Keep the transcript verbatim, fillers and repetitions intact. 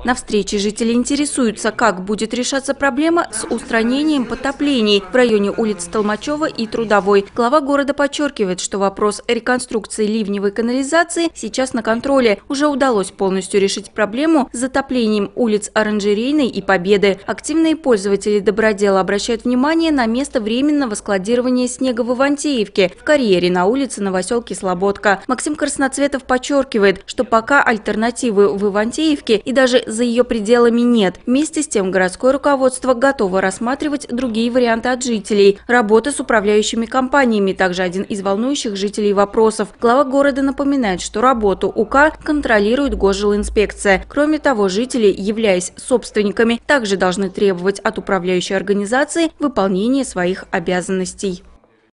На встрече жители интересуются, как будет решаться проблема с устранением потоплений в районе улиц Толмачева и Трудовой. Глава города подчеркивает, что вопрос реконструкции ливневой канализации сейчас на контроле. Уже удалось полностью решить проблему с затоплением улиц Оранжерейной и Победы. Активные пользователи добродела обращают внимание на место временного складирования снега в Ивантеевке, в карьере на улице Новоселки Слободка. Максим Красноцветов подчеркивает, что пока альтернативы в Ивантеевке и даже за ее пределами нет. Вместе с тем городское руководство готово рассматривать другие варианты от жителей. Работа с управляющими компаниями – также один из волнующих жителей вопросов. Глава города напоминает, что работу УК контролирует Госжилинспекция. Кроме того, жители, являясь собственниками, также должны требовать от управляющей организации выполнения своих обязанностей.